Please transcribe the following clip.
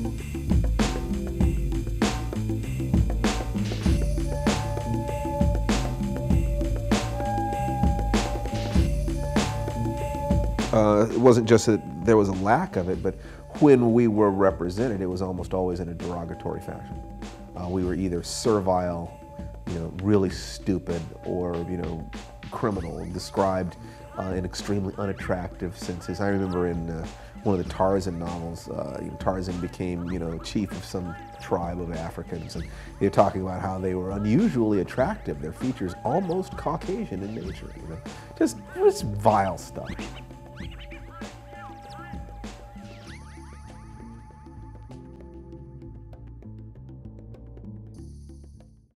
It wasn't just that there was a lack of it, but when we were represented, it was almost always in a derogatory fashion. We were either servile, really stupid, or, criminal, described in extremely unattractive senses. I remember in one of the Tarzan novels, Tarzan became, chief of some tribe of Africans, and they're talking about how they were unusually attractive, their features almost Caucasian in nature, just vile stuff.